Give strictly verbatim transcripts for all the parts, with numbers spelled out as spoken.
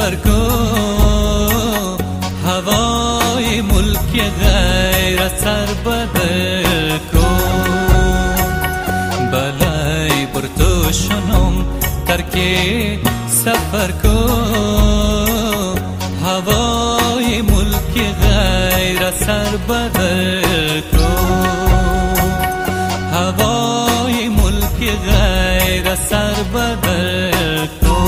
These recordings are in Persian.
سفر کو هوای ملک غیر سر بدر کو بلای برتو شنم ترک سفر کو هوای ملک غیر سر بدر کو هوای ملک غیر سر بدر کو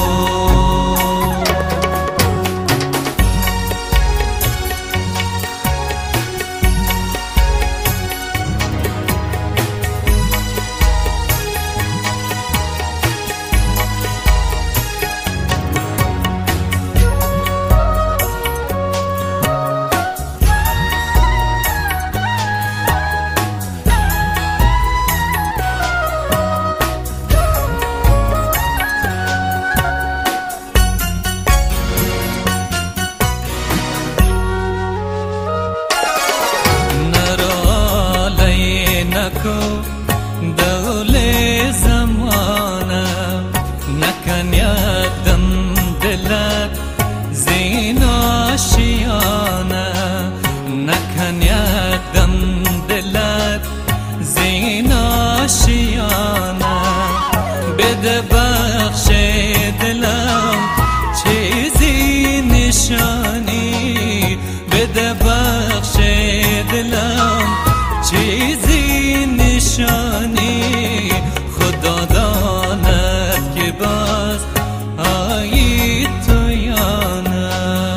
دولة زمانة نكن يدم دلت زينا شيانة نكن يدم دلت زينا شيانة بده بخش دلم چیزی نشانی بده بخش دلم چیزی نشانی خدا داند که باز آیی تو یا نه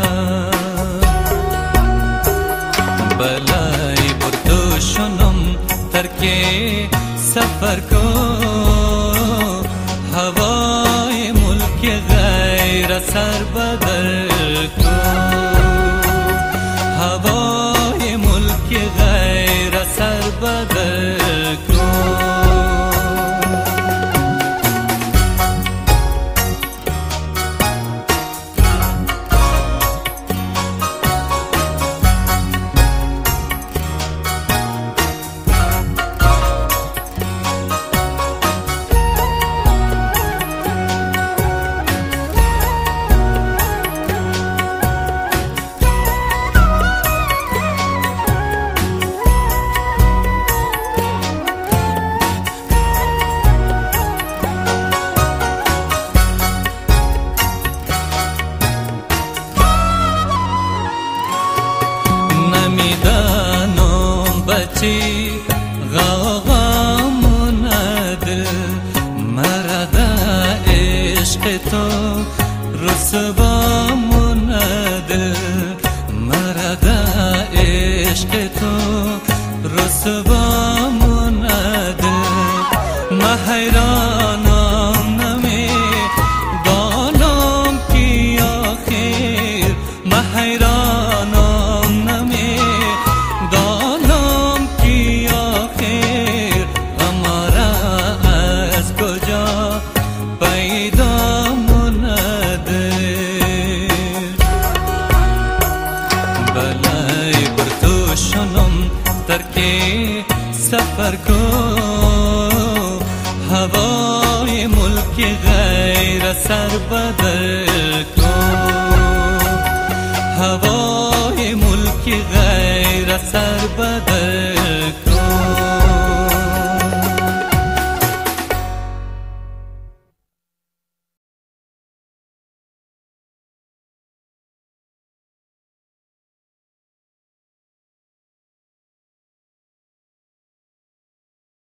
بلای بردو شنم ترک سفر کو هوای ملک غیر سر بدر کو هوای ملک غیر سر بدر کو نمیدانم بچی غم ندل مرد عشق تو رسوا ندل مرد عشق تو رسوا ندل من حیرانم نمی دانم کی آخر من حیرانم نمی دانم کی آخر امارا از کجا پیدا منده بلای برتو شنم ترک سفر کو هوای ملک غیر سر بدر کو هوای ملک غیر سر بدر